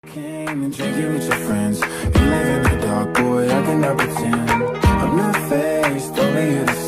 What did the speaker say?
Came and drank it with your friends. You live in the dark, boy, I cannot pretend. I'm not faced, only you to